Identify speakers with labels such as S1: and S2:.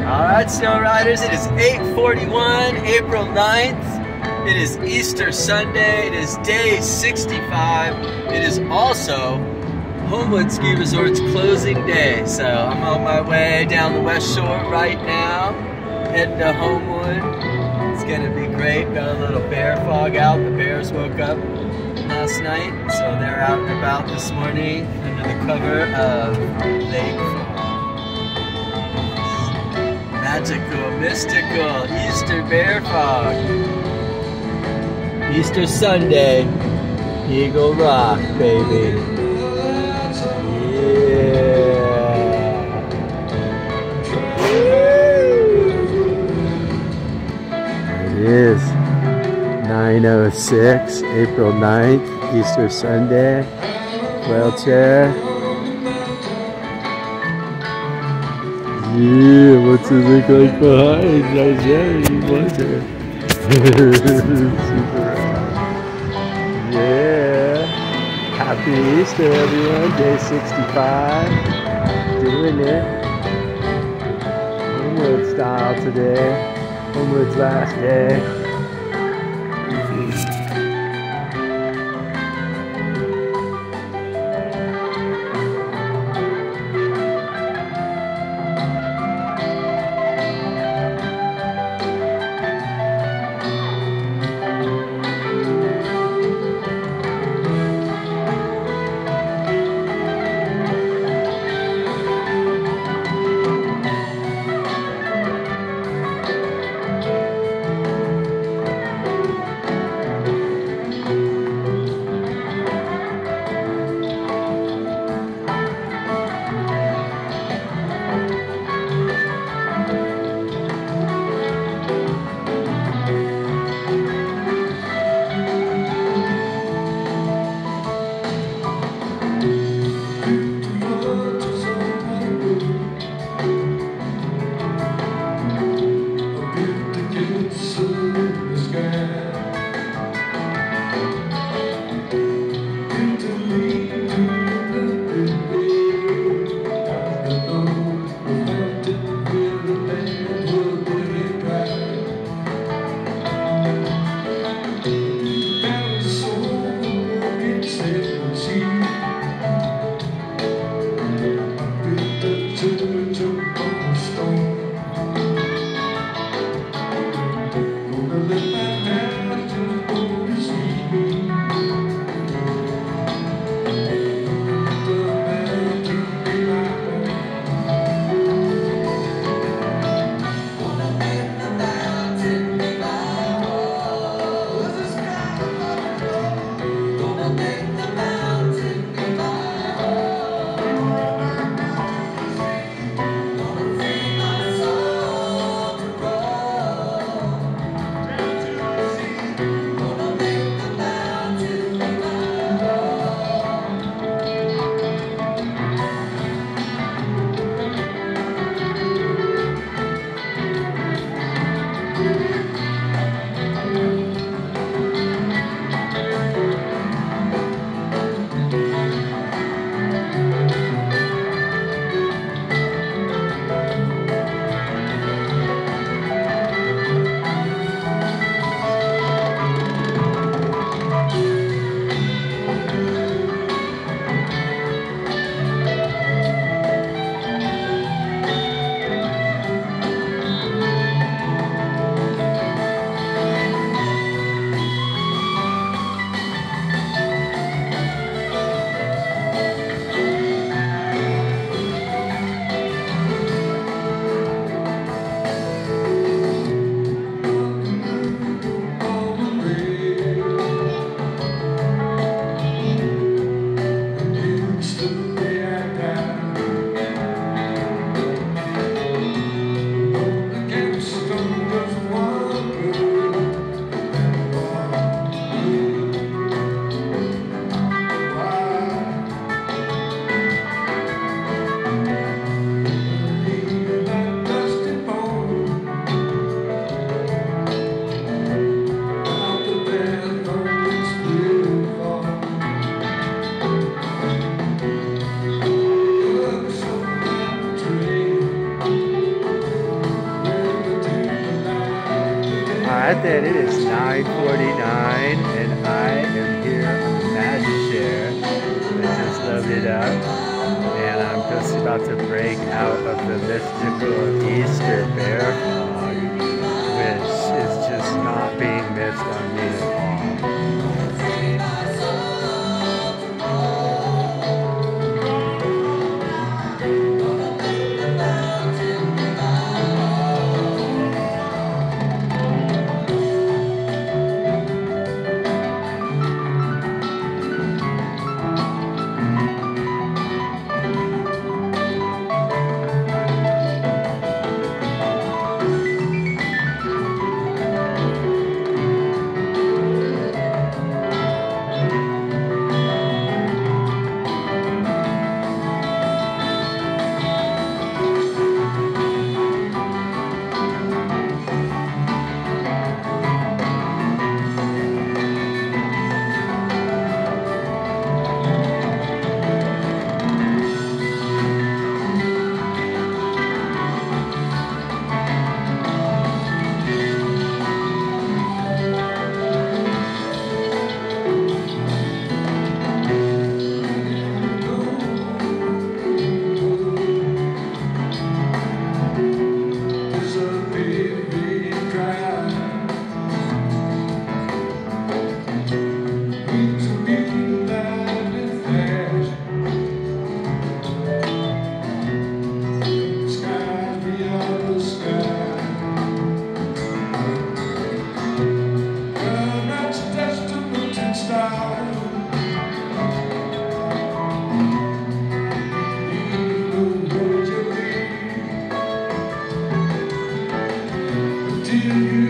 S1: Alright, snow riders, it is 8:41, April 9th. It is Easter Sunday. It is day 65. It is also Homewood Ski Resort's closing day. So I'm on my way down the West Shore right now, heading to Homewood. It's gonna be great. Got a little bear fog out. The bears woke up last night, so they're out and about this morning under the cover of Lake Fog. Magical, mystical Easter bear fog. Easter Sunday, Eagle Rock, baby. It is 9:06, April 9th, Easter Sunday. Wheelchair. Yeah, what's it look like behind? Nice Jerry, wonder. Super round. Yeah. Happy Easter, everyone. Day 65. Doing it. Homewood style today. Homewood's last day. at that, it is 9:49, and I am here on the magic chair. I just loaded up, and I'm just about to break out of the mystical Easter bear fog, which is just not being missed on me at all.
S2: Do you